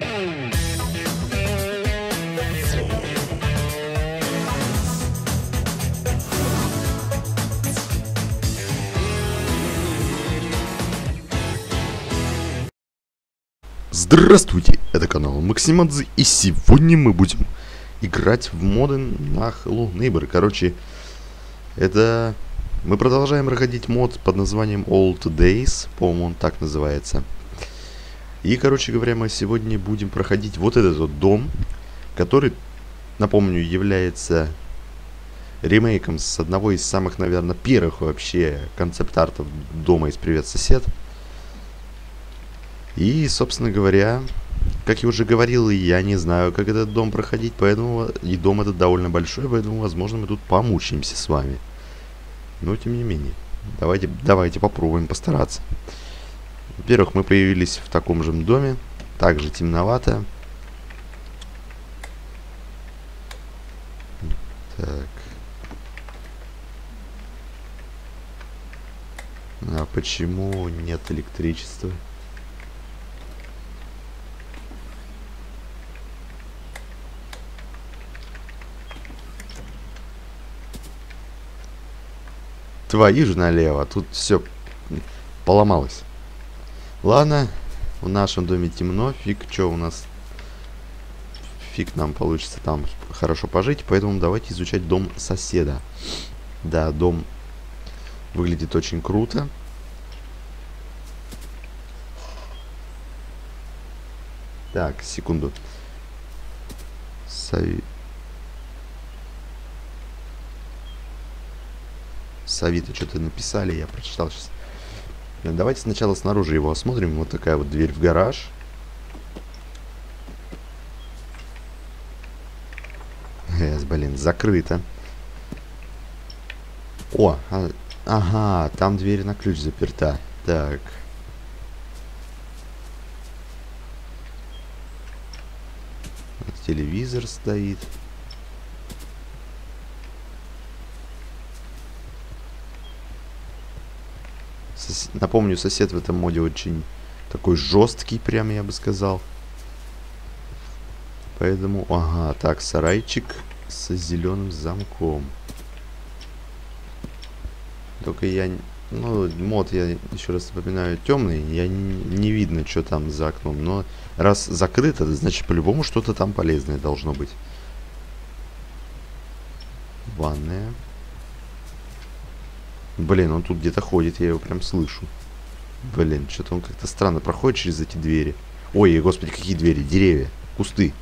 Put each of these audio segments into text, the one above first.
Здравствуйте, это канал Максимадзе, и сегодня мы будем играть в моды на Hello Neighbor. Короче, это... Мы продолжаем проходить мод под названием Old Days, по-моему, он так называется. И, короче говоря, мы сегодня будем проходить вот этот вот дом, который, напомню, является ремейком с одного из самых, наверное, первых вообще концепт-артов дома из «Привет, сосед». И, собственно говоря, как я уже говорил, я не знаю, как этот дом проходить, поэтому... И дом этот довольно большой, поэтому, возможно, мы тут помучаемся с вами. Но, тем не менее, давайте попробуем постараться. Во-первых, мы появились в таком же доме, также темновато. Так. А почему нет электричества? Твою же налево, тут все поломалось. Ладно, в нашем доме темно, фиг нам получится там хорошо пожить, поэтому давайте изучать дом соседа. Да, дом выглядит очень круто. Так, секунду. Савита что-то написали, я прочитал сейчас. Давайте сначала снаружи его осмотрим. Вот такая вот дверь в гараж. Блин, закрыто. О, ага, там дверь на ключ заперта. Так. Телевизор стоит. Напомню, сосед в этом моде очень такой жесткий, прям я бы сказал. Поэтому, ага, так, сарайчик с зеленым замком. Только я, ну, мод, я еще раз напоминаю, темный, я не видно, что там за окном. Но раз закрыто, значит, по-любому что-то там полезное должно быть. Ванная. Блин, он тут где-то ходит, я его прям слышу. Блин, что-то он как-то странно проходит через эти двери. Ой, господи, какие двери? Деревья, кусты.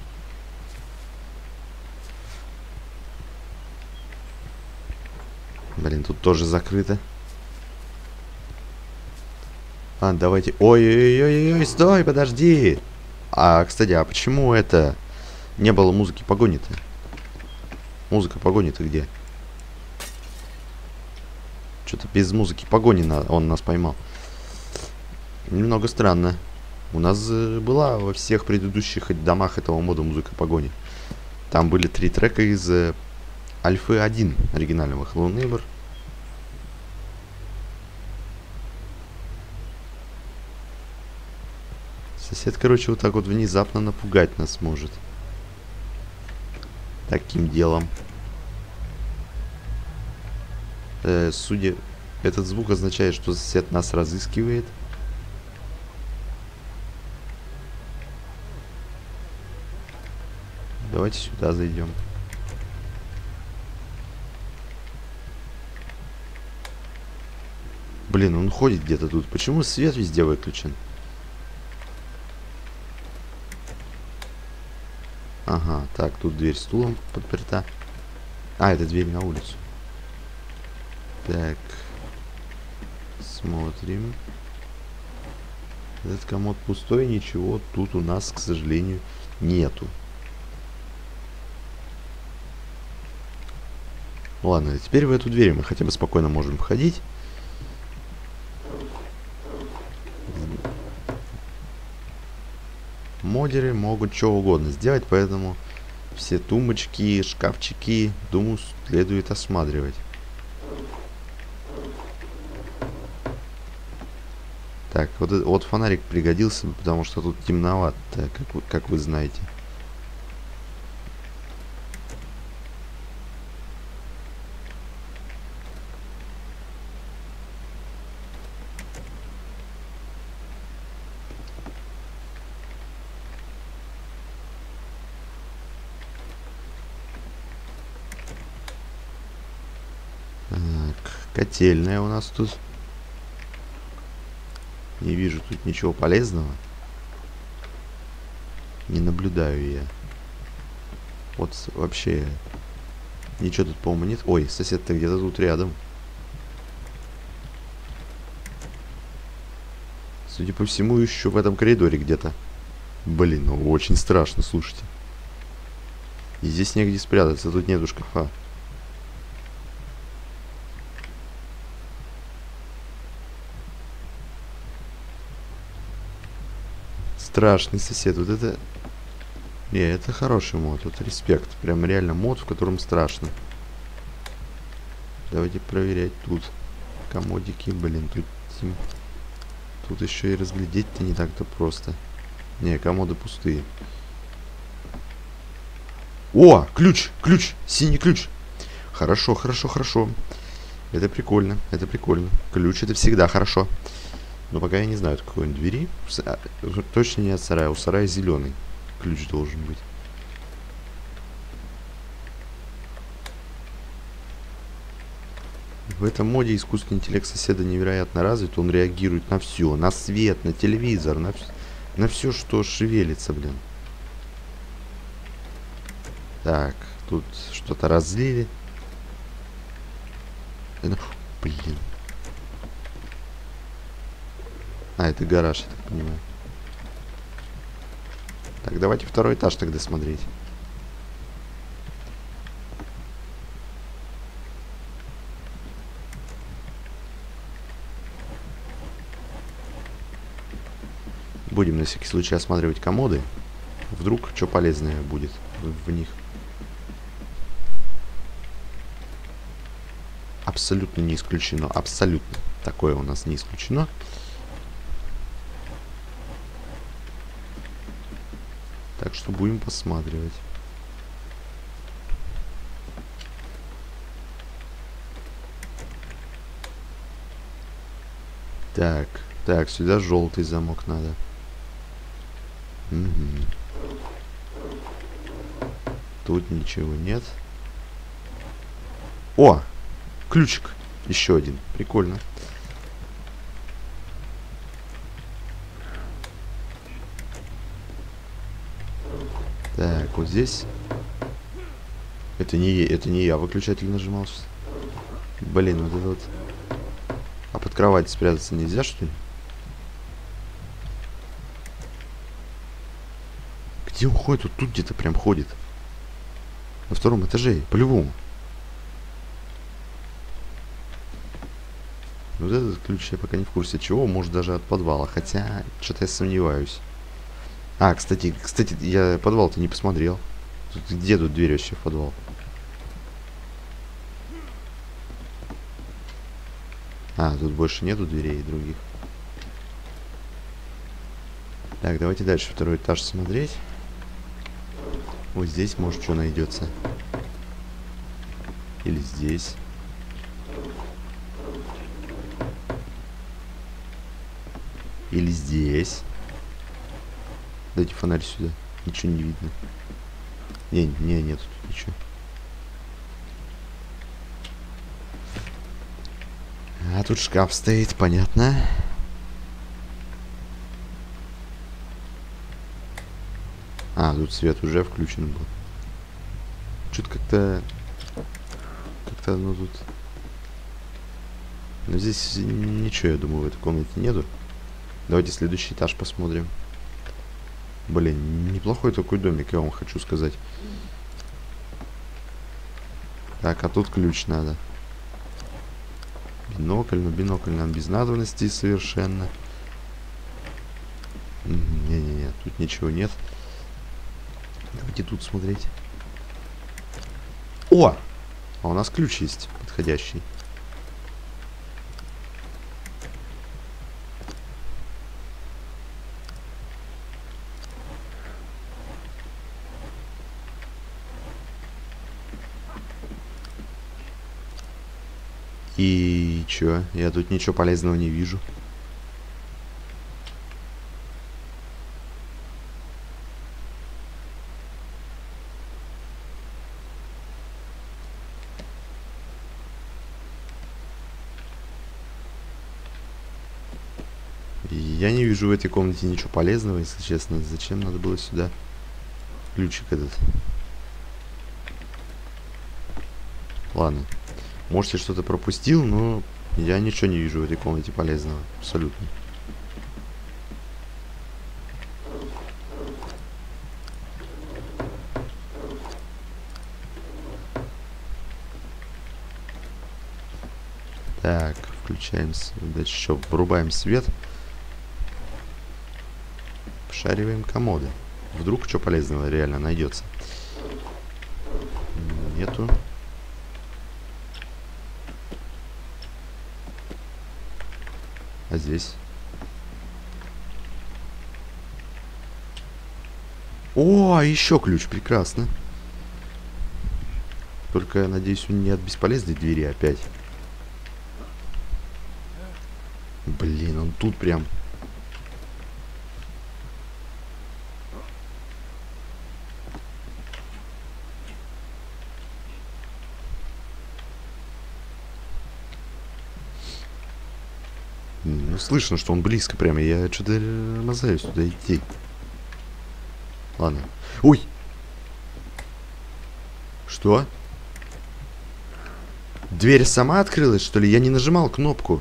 Блин, тут тоже закрыто. А, давайте... Ой-ой-ой-ой, стой, подожди. А, кстати, а почему это... Не было музыки погони-то? Музыка погони-то где? Что-то без музыки погони он нас поймал. Немного странно. У нас была во всех предыдущих домах этого мода музыка погони. Там были 3 трека из Альфы 1 оригинального Hello Neighbor. Сосед, короче, вот так вот внезапно напугать нас может. Таким делом. Судя... Этот звук означает, что сосед нас разыскивает. Давайте сюда зайдем. Блин, он ходит где-то тут. Почему свет везде выключен? Ага, так, тут дверь стулом подперта. А, это дверь на улицу. Так. Смотрим. Этот комод пустой, ничего тут у нас, к сожалению, нету. Ладно, теперь в эту дверь мы хотя бы спокойно можем входить. Модеры могут что угодно сделать, поэтому все тумбочки, шкафчики, думаю, следует осматривать. Так, вот фонарик пригодился, потому что тут темновато, как вы знаете. Так, котельная у нас тут. Не вижу тут ничего полезного. Не наблюдаю я. Вот вообще ничего тут, по-моему, нет. Ой, сосед-то где-то тут рядом. Судя по всему, еще в этом коридоре где-то. Блин, ну очень страшно, слушайте. И здесь негде спрятаться, тут нету шкафа. Страшный сосед, вот это... Не, это хороший мод, вот респект. Прям реально мод, в котором страшно. Давайте проверять тут. Комодики, блин, тут еще и разглядеть-то не так-то просто. Не, комоды пустые. О, ключ, ключ, синий ключ. Хорошо, хорошо, хорошо. Это прикольно, это прикольно. Ключ это всегда хорошо. Но пока я не знаю, от какой он двери. Точно не от сарая, у сарая зеленый ключ должен быть. В этом моде искусственный интеллект соседа невероятно развит. Он реагирует на все, на свет, на телевизор, на все, что шевелится, блин. Так, тут что-то разлили. Блин. А, это гараж, я так понимаю. Так, давайте второй этаж тогда смотреть. Будем на всякий случай осматривать комоды. Вдруг что полезное будет в них. Абсолютно не исключено. Абсолютно. Такое у нас не исключено. Так что будем посматривать. Так, так, сюда желтый замок надо. Угу. Тут ничего нет. О! Ключик. Еще один. Прикольно. Так, вот здесь. Это не я выключатель нажимался. Блин, вот это вот. А под кровать спрятаться нельзя, что ли? Где он ходит? Вот тут где-то прям ходит. На втором этаже, по-любому. Вот этот ключ я пока не в курсе чего. Может даже от подвала. Хотя, что-то я сомневаюсь. А, кстати, я подвал-то не посмотрел. Где тут дверь вообще в подвал? А, тут больше нету дверей других. Так, давайте дальше второй этаж смотреть. Вот здесь, может, что найдется. Или здесь. Или здесь. Дайте фонарь сюда. Ничего не видно. Нет тут ничего. А тут шкаф стоит, понятно. А, тут свет уже включен был. Что-то как-то оно тут... Но здесь ничего, я думаю, в этой комнате нету. Давайте следующий этаж посмотрим. Блин, неплохой такой домик, я вам хочу сказать. Так, а тут ключ надо. Бинокль, но бинокль нам без надобности совершенно. Не-не-не, тут ничего нет. Давайте тут смотреть. О! А у нас ключ есть подходящий. И чё? Я тут ничего полезного не вижу. Я не вижу в этой комнате ничего полезного, если честно. Зачем надо было сюда ключик этот? Ладно. Может, я что-то пропустил, но я ничего не вижу в этой комнате полезного. Абсолютно. Так, включаем, дальше еще врубаем свет. Обшариваем комоды. Вдруг что полезного реально найдется. Нету. А здесь? О, еще ключ, прекрасно. Только, я надеюсь, он не от бесполезной двери опять. Блин, он тут прям. Ну, слышно, что он близко прямо. Я что-то мазаюсь туда идти. Ладно. Ой! Что? Дверь сама открылась, что ли? Я не нажимал кнопку.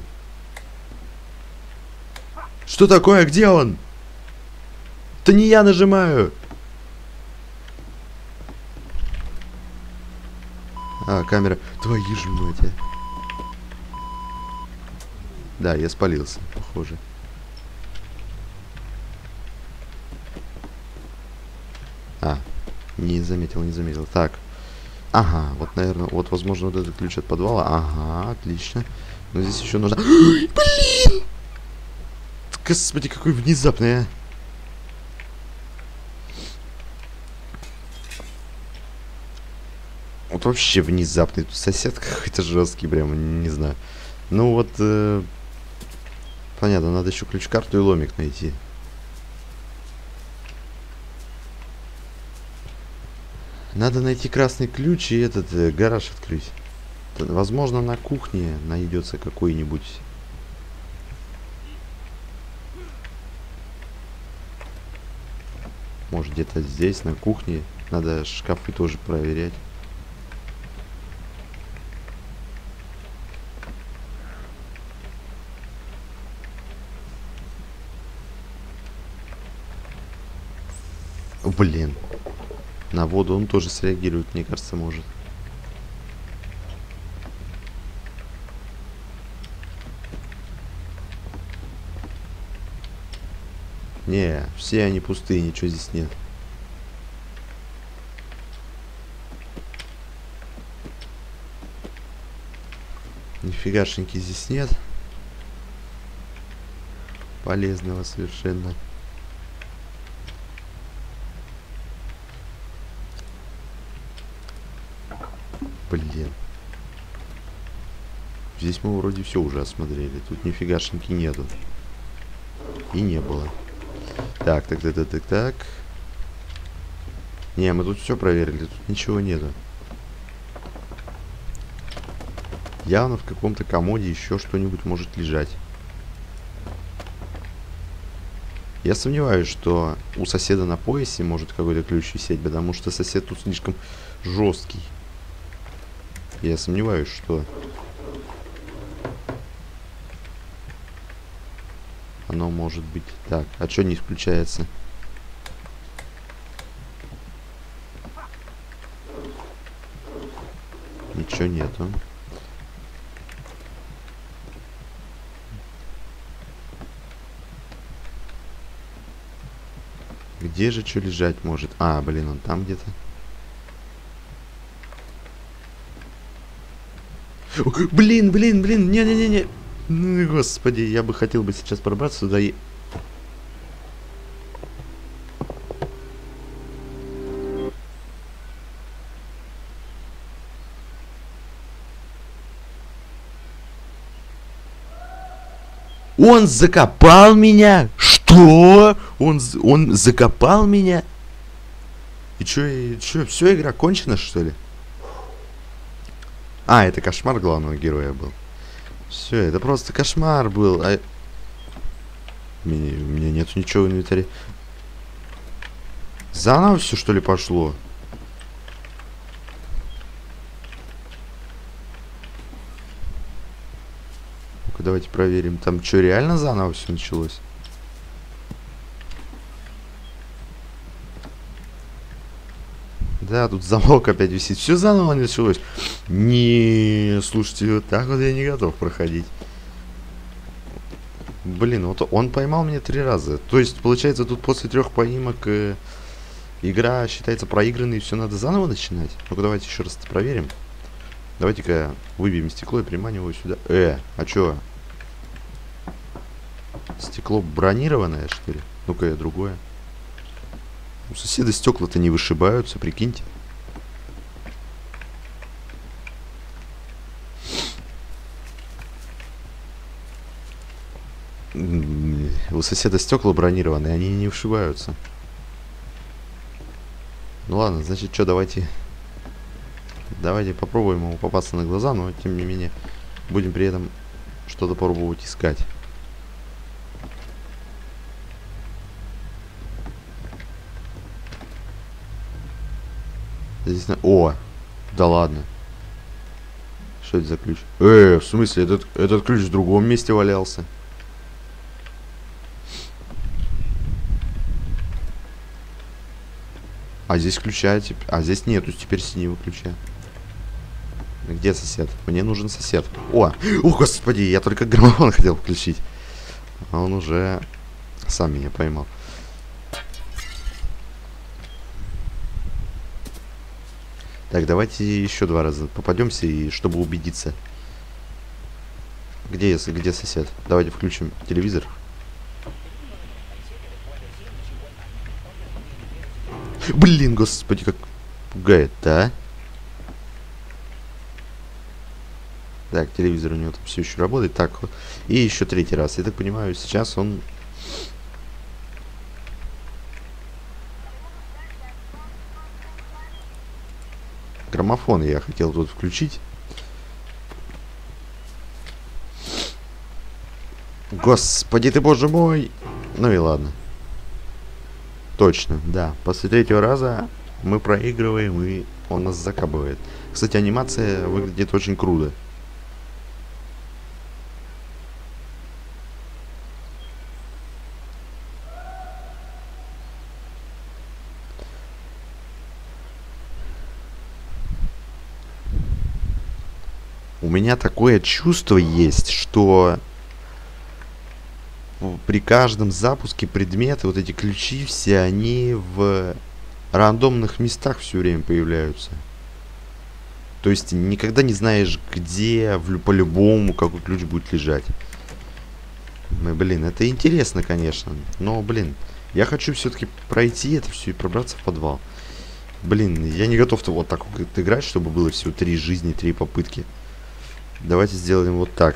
Что такое? Где он? Это не я нажимаю. А, камера. Твои же мать. Да, я спалился, похоже. А, не заметил, не заметил. Так. Ага, вот, наверное, вот, возможно, вот этот ключ от подвала. Ага, отлично. Но здесь еще нужно... Блин! Господи, какой внезапный, а. Вот вообще внезапный. Тут сосед какой-то жесткий, прям, не знаю. Ну вот... Понятно, надо еще ключ-карту и ломик найти. Надо найти красный ключ и этот гараж открыть. Возможно, на кухне найдется какой-нибудь. Может, где-то здесь, на кухне. Надо шкафы тоже проверять. Блин. На воду он тоже среагирует, мне кажется, может. Не, все они пустые, ничего здесь нет. Нифигашеньки здесь нет. Полезного совершенно. Блин. Здесь мы вроде все уже осмотрели. Тут нифигашеньки нету. И не было. Так. Не, мы тут все проверили. Тут ничего нету. Явно в каком-то комоде еще что-нибудь может лежать. Я сомневаюсь, что у соседа на поясе может какой-то ключ висеть, потому что сосед тут слишком жесткий. Я сомневаюсь, что оно может быть. Так, а что не включается? Ничего нету. Где же что лежать может? А, блин, он там где-то. Блин, не-не-не-не. Ну, господи, я бы хотел бы сейчас пробраться сюда и... Он закопал меня? Что? Он закопал меня? И чё, все, игра кончена, что ли? А, это кошмар главного героя был. Все, это просто кошмар был. А... У меня нет ничего в инвентаре. Заново все, что ли, пошло? Ну-ка, давайте проверим. Там что, реально заново все началось? Да, тут замок опять висит. Все заново началось. Не, слушайте, вот так вот я не готов проходить. Блин, вот он поймал меня 3 раза. То есть, получается, тут после 3 поимок игра считается проигранной, и все надо заново начинать. Ну-ка, давайте еще раз это проверим. Давайте-ка выбьем стекло и приманиваю сюда. А чё? Стекло бронированное, что ли? Ну-ка, другое. У соседа стекла-то не вышибаются, прикиньте. У соседа стекла бронированные, они не вышибаются. Ну ладно, значит, что, давайте попробуем ему попасться на глаза, но тем не менее будем при этом что-то пробовать искать. Здесь О! Да ладно. Что это за ключ? В смысле, этот ключ в другом месте валялся. А здесь ключа, а здесь нету теперь синего ключа. Где сосед? Мне нужен сосед. О, господи, я только граммофон хотел включить. А он уже сам меня поймал. Так, давайте еще 2 раза попадемся, и чтобы убедиться. Где сосед? Давайте включим телевизор. Блин, господи, как пугает, да? Так, телевизор у него там все еще работает. Так, и еще 3-й раз. Я так понимаю, сейчас он... Граммофон я хотел тут включить. Господи ты, боже мой! Ну и ладно. Точно, да. После 3-го раза мы проигрываем, и он нас закапывает. Кстати, анимация выглядит очень круто. У меня такое чувство есть, что при каждом запуске предмета вот эти ключи все, они в рандомных местах все время появляются. То есть никогда не знаешь, где по-любому какой ключ будет лежать. Блин, это интересно, конечно. Но, блин, я хочу все-таки пройти это все и пробраться в подвал. Блин, я не готов вот так вот играть, чтобы было всего 3 жизни, 3 попытки. Давайте сделаем вот так.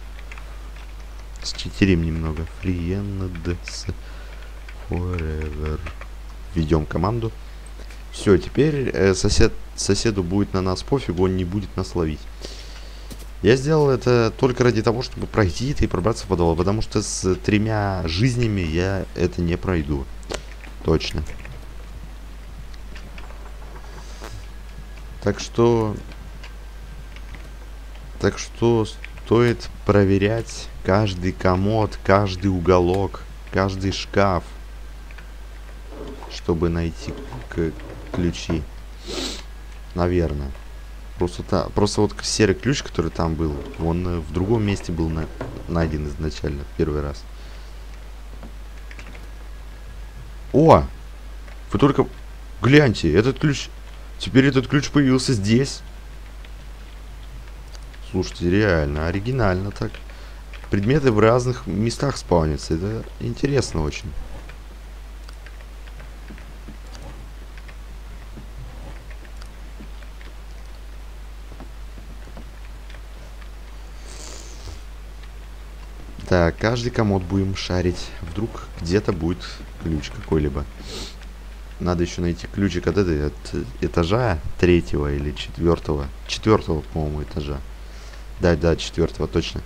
Считерим немного. Friends Forever. Введем команду. Все, теперь соседу будет на нас пофигу, он не будет нас ловить. Я сделал это только ради того, чтобы пройти это и пробраться в подвал, потому что с 3 жизнями я это не пройду. Точно. Так что стоит проверять каждый комод, каждый уголок, каждый шкаф, чтобы найти ключи. Наверное. Просто вот серый ключ, который там был, он в другом месте был найден изначально, в 1-й раз. О! Вы только гляньте, этот ключ... Теперь этот ключ появился здесь. Слушайте, реально, оригинально так. Предметы в разных местах спавнятся. Это интересно очень. Так, каждый комод будем шарить. Вдруг где-то будет ключ какой-либо. Надо еще найти ключик от этажа третьего или четвертого. Четвертого, по-моему, этажа. Да, четвертого, точно.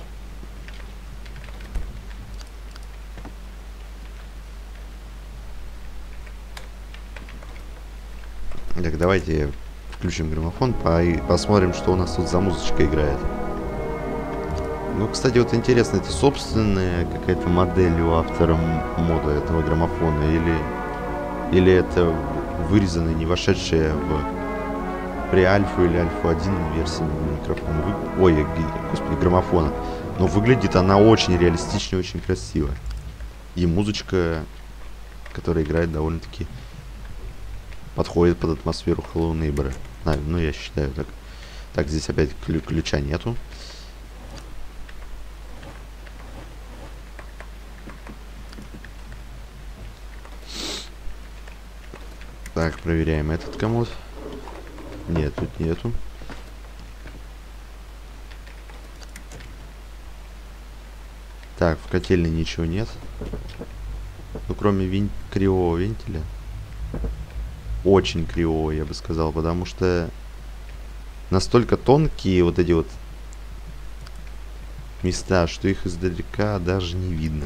Так, давайте включим граммофон, посмотрим, что у нас тут за музычка играет. Ну, кстати, вот интересно, это собственная какая-то модель у автора мода этого граммофона, или это вырезанная, не вошедшая в преальфу или альфа-1 версии микрофона. Ой, господи, граммофона. Но выглядит она очень реалистично и очень красиво. И музычка, которая играет, довольно-таки подходит под атмосферу Hello Neighbor. Ну, я считаю так. Так, здесь опять ключа нету. Так, проверяем этот комод. Нет, тут нету. Так, в котельной ничего нет. Ну, кроме кривого вентиля. Очень кривого, я бы сказал, потому что настолько тонкие вот эти вот места, что их издалека даже не видно.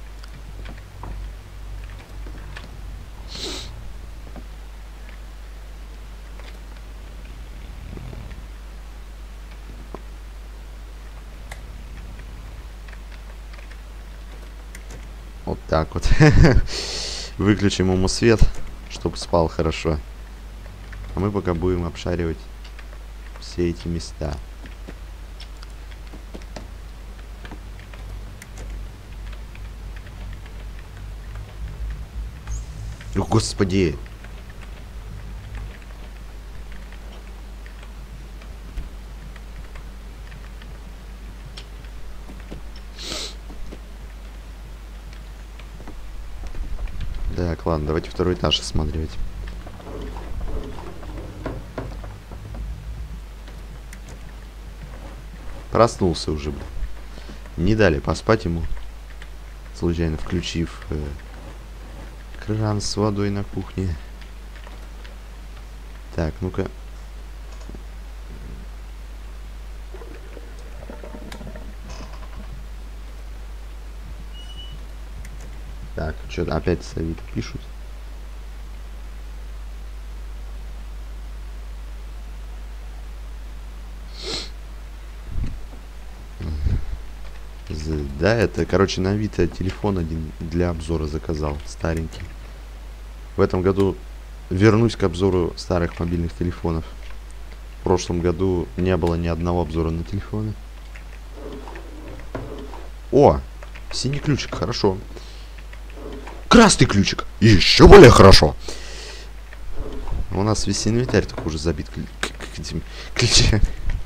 Вот так вот. Выключим ему свет, чтобы спал хорошо. А мы пока будем обшаривать все эти места. О, господи! Так, ладно, давайте второй этаж осматривать. Проснулся уже. Не дали поспать ему. Случайно включив кран с водой на кухне. Так, ну-ка. Так, что-то опять Савит пишут. Да, это, короче, на Авито телефон один для обзора заказал, старенький. В этом году вернусь к обзору старых мобильных телефонов. В прошлом году не было ни одного обзора на телефоны. О, синий ключик, хорошо. Красный ключик, еще более хорошо. У нас весь инвентарь только уже забит этими ключами.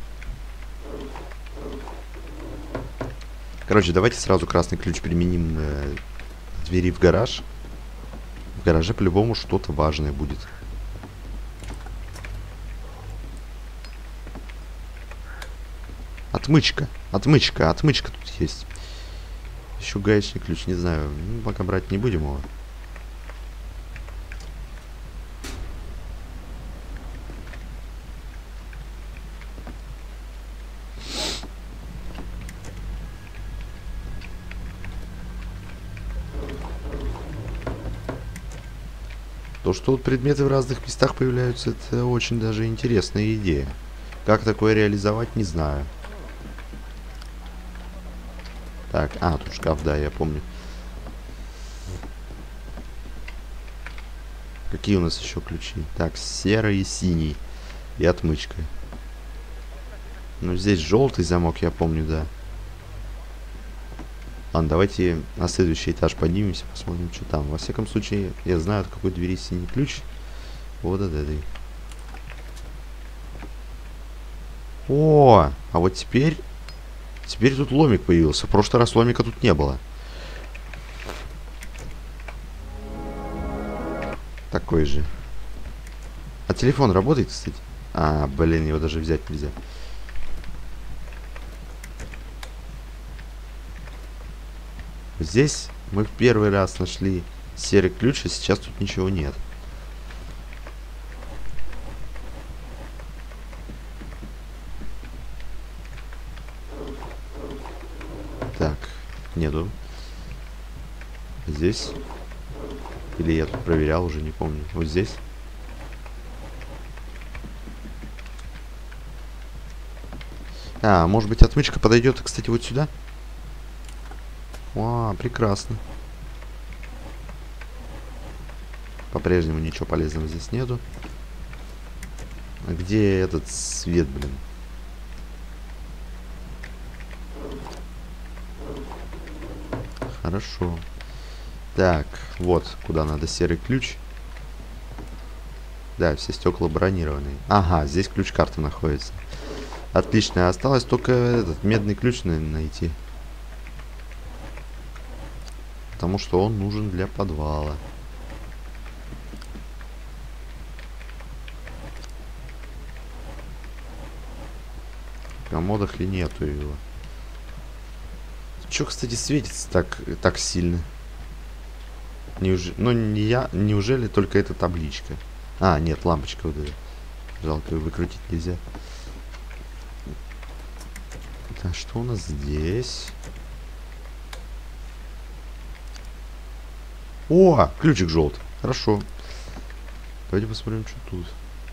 Короче, давайте сразу красный ключ применим на двери в гараж. В гараже по-любому что-то важное будет. Отмычка. Отмычка тут есть. Еще гаечный ключ, не знаю. Ну, пока брать не будем его. То, что вот предметы в разных местах появляются, это очень даже интересная идея. Как такое реализовать, не знаю. Так, тут шкаф, да, я помню. Какие у нас еще ключи? Так, серый и синий. И отмычка. Ну, здесь желтый замок, я помню, да. Ладно, давайте на следующий этаж поднимемся, посмотрим, что там. Во всяком случае, я знаю, от какой двери синий ключ. Вот от этой. О, а вот теперь тут ломик появился. В прошлый раз ломика тут не было. Такой же. А телефон работает, кстати? Блин, его даже взять нельзя. Здесь мы в первый раз нашли серый ключ, и сейчас тут ничего нет. Так, нету. Здесь? Или я тут проверял, уже не помню. Вот здесь? А, может быть, отмычка подойдет, кстати, вот сюда? О, прекрасно. По-прежнему ничего полезного здесь нету. А где этот свет, блин? Хорошо. Так, вот куда надо серый ключ. Да, все стекла бронированные. Ага, здесь ключ карты находится. Отлично, осталось только этот медный ключ, наверное, найти. Потому что он нужен для подвала. В комодах и нету его. Чё, кстати, светится так сильно? Ну, неужели только эта табличка? А, нет, лампочка вот эта. Жалко, ее выкрутить нельзя. Так, что у нас здесь? О, ключик желтый. Хорошо. Давайте посмотрим, что тут.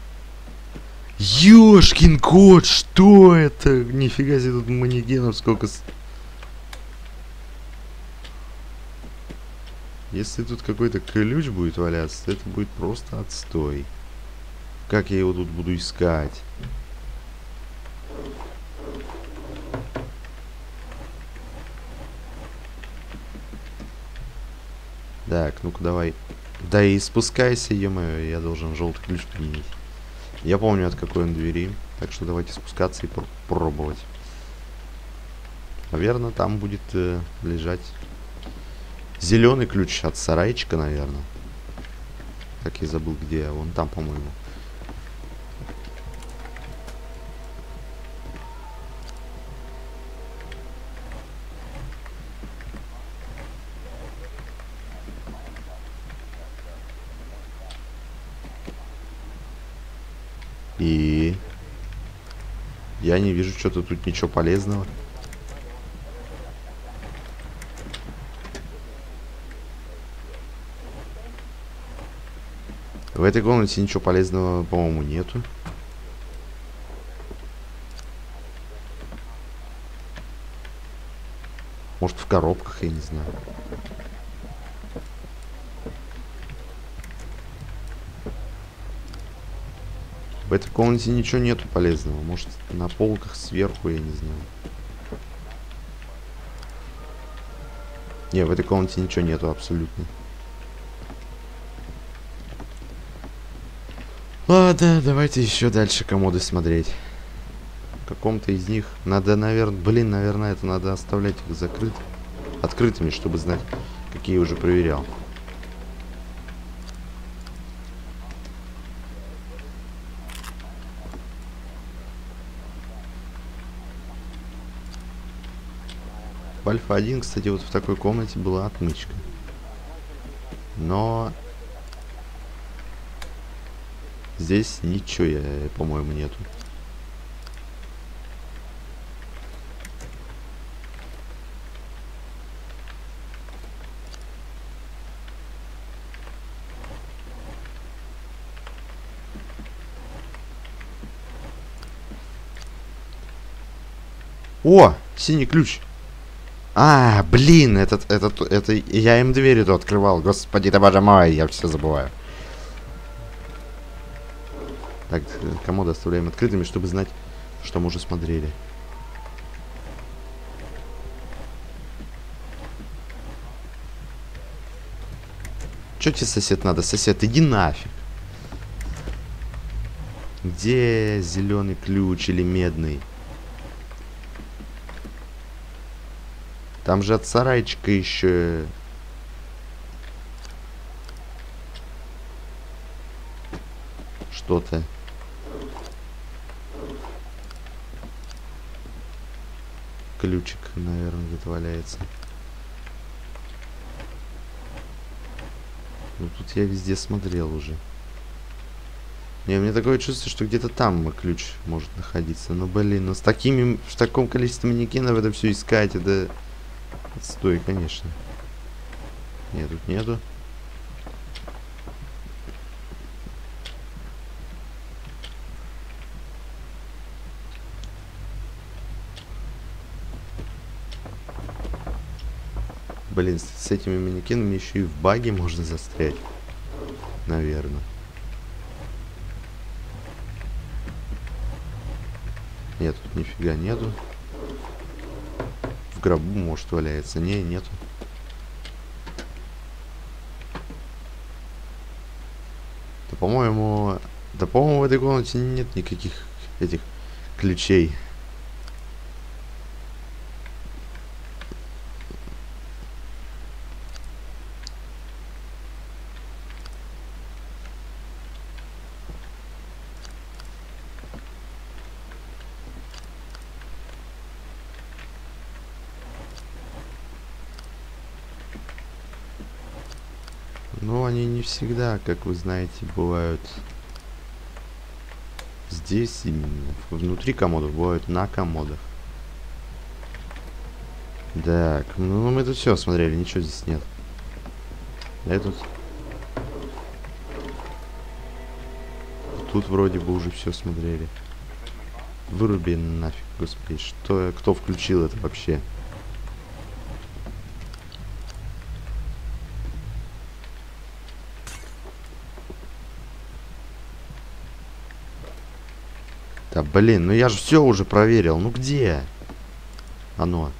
Ёшкин кот, что это? Нифига себе, тут манекенов сколько... Если тут какой-то ключ будет валяться, то это будет просто отстой. Как я его тут буду искать? Так, ну-ка давай. Да и спускайся, ё-моё, я должен желтый ключ применить. Я помню, от какой он двери. Так что давайте спускаться и пробовать. Наверное, там будет лежать зеленый ключ от сарайчика, наверное. Так, я забыл, где. Вон там, по-моему. И я не вижу что-то тут ничего полезного. В этой комнате ничего полезного, по-моему, нету. Может, в коробках, я не знаю. В этой комнате ничего нету полезного. Может, на полках сверху, я не знаю. Не, в этой комнате ничего нету абсолютно. Ладно, давайте еще дальше комоды смотреть. В каком-то из них надо, наверное... Блин, наверное, это надо оставлять их открытыми, чтобы знать, какие уже проверял. В Альфа-1, кстати, вот в такой комнате была отмычка. Но... здесь ничего, по-моему, нету. О, синий ключ. А, блин, это я им дверь эту открывал. Господи, да боже мой, я все забываю. Так, комоды оставляем открытыми, чтобы знать, что мы уже смотрели. Чё тебе, сосед, надо? Сосед, иди нафиг. Где зеленый ключ или медный? Там же от сарайчика еще... что-то. Ключик, наверное, где-то валяется. Ну тут я везде смотрел уже. Не, у меня такое чувство, что где-то там ключ может находиться. Ну блин, ну в таком количестве манекенов это все искать, это отстой, конечно. Нет, тут нету. Блин, с этими манекенами еще и в баге можно застрять. Наверное. Нет, тут нифига нету. В гробу, может, валяется. Не, нету. Да, по-моему... Да, по-моему, в этой комнате нет никаких этих ключей. Но они не всегда, как вы знаете, бывают здесь, именно внутри комодов, бывают на комодах. Так, ну мы тут все смотрели, ничего здесь нет. Да, тут вроде бы уже все смотрели. Выруби нафиг, господи, кто включил это вообще? Да блин, ну я же все уже проверил. Ну где оно?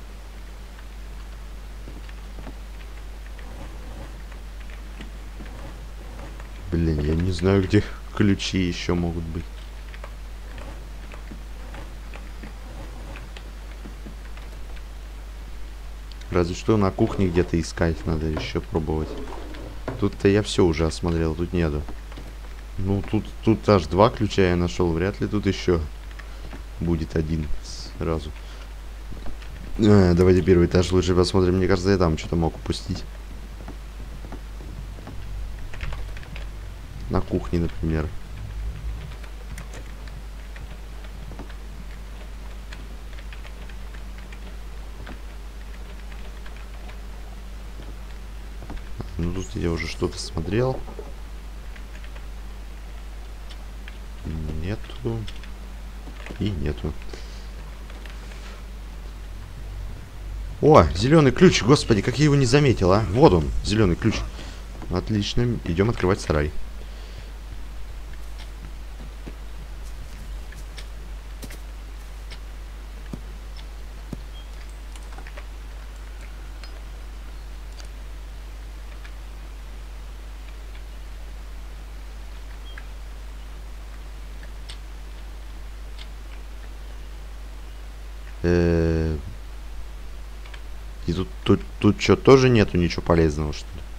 Блин, я не знаю, где ключи еще могут быть. Разве что на кухне где-то искать надо еще пробовать. Тут-то я все уже осмотрел, тут нету. Ну, тут аж 2 ключа я нашел. Вряд ли тут еще будет один сразу. Давайте первый этаж лучше посмотрим. Мне кажется, я там что-то мог упустить. На кухне, например. Ну, тут я уже что-то смотрел. Нету. И нету. О, зеленый ключ. Господи, как я его не заметил, а? Вот он, зеленый ключ. Отлично. Идем открывать сарай. И тут что, тоже нету ничего полезного, что ли?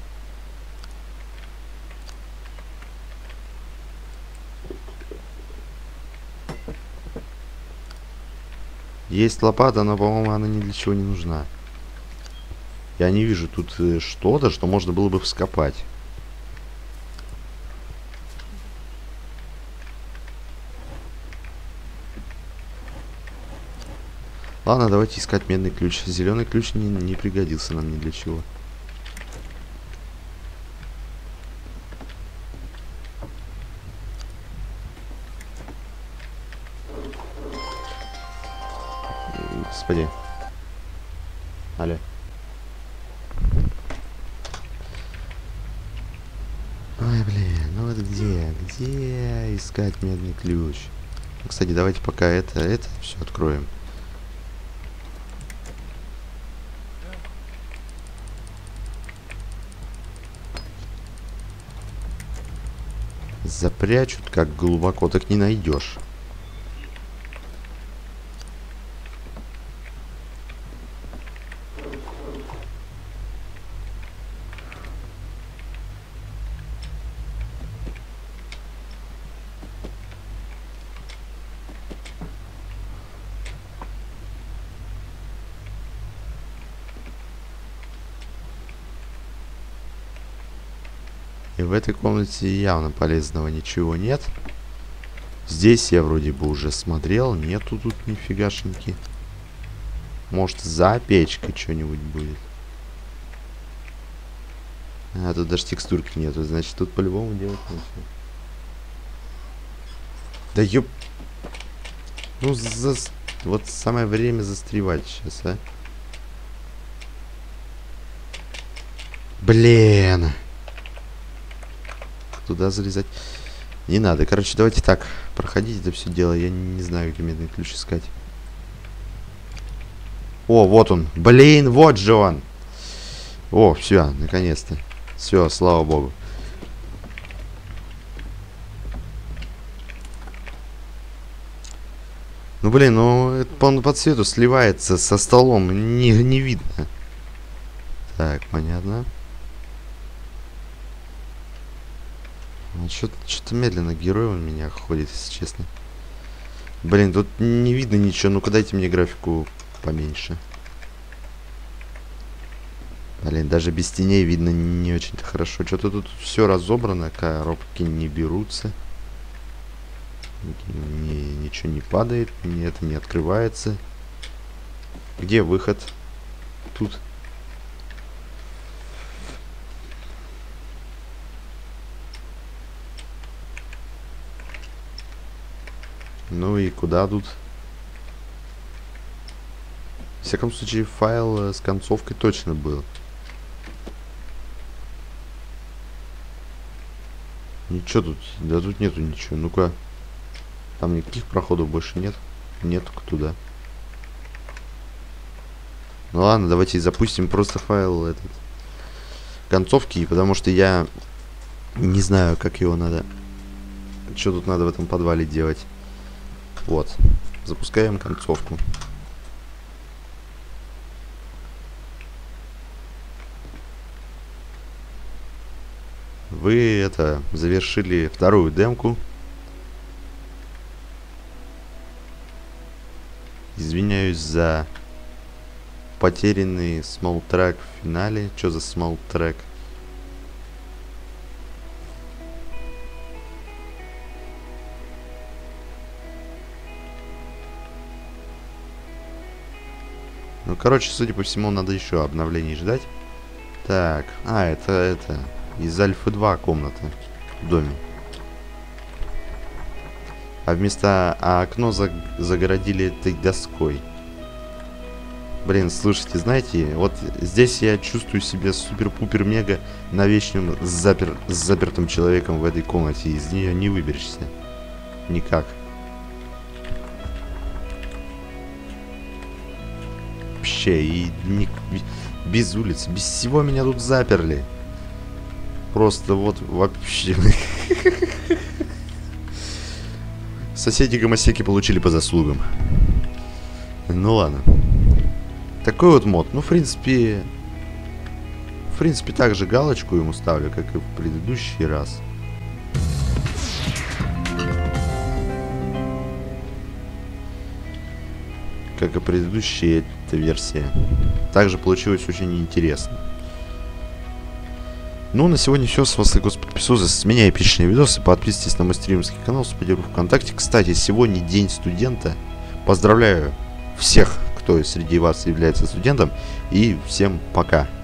Есть лопата, но, по-моему, она ни для чего не нужна. Я не вижу тут что-то, что можно было бы вскопать. Ладно, давайте искать медный ключ. Зеленый ключ не пригодился нам ни для чего. Господи. Алло. Ой, блин, ну вот где? Где искать медный ключ? Кстати, давайте пока это все откроем. Запрячут как глубоко, так не найдешь. И в этой комнате явно полезного ничего нет. Здесь я вроде бы уже смотрел. Нету тут нифигашеньки. Может, за печкой что-нибудь будет. А, тут даже текстурки нету. Значит, тут по-любому делать нечего. Да ёп... Ну, вот самое время застревать сейчас, а. Блин. Туда залезать не надо. Короче, давайте так. Проходить это все дело. Я не знаю, где медный ключ искать. О, вот он. Блин, вот же он. О, все, наконец-то. Все, слава богу. Ну, блин, ну, это по цвету сливается со столом. Не видно. Так, понятно. Что-то медленно герой у меня ходит, если честно. Блин, тут не видно ничего. Ну-ка, дайте мне графику поменьше. Блин, даже без теней видно не очень-то хорошо. Что-то тут все разобрано, коробки не берутся. Ничего не падает, это не открывается. Где выход? Тут. Ну и куда тут? В всяком случае, файл с концовкой точно был. Ничего тут, да тут нету ничего. Ну-ка. Там никаких проходов больше нет. Нету туда. Ну ладно, давайте запустим просто файл этот концовки, потому что я не знаю, как его надо. Что тут надо в этом подвале делать. Вот. Запускаем концовку. Вы это завершили вторую демку. Извиняюсь за потерянный small track в финале. Что за small track? Ну, короче, судя по всему, надо еще обновлений ждать. Так, это из Альфы 2 комната в доме. А вместо окно загородили этой доской. Блин, слушайте, знаете, вот здесь я чувствую себя супер-пупер-мега навечным запертым человеком в этой комнате. Из нее не выберешься. Никак. Вообще, без улиц, без всего меня тут заперли. Просто вот вообще. Соседи-гомосеки получили по заслугам. Ну ладно. Такой вот мод. Ну, в принципе, так же галочку ему ставлю, как и в предыдущий раз. Как и предыдущая эта версия. Также получилось очень интересно. Ну, на сегодня все. С вас, Господи, подписывайтесь, с меня эпичные видосы. Подписывайтесь на мой стримерский канал, поддержку ВКонтакте. Кстати, сегодня день студента. Поздравляю всех, кто среди вас является студентом. И всем пока.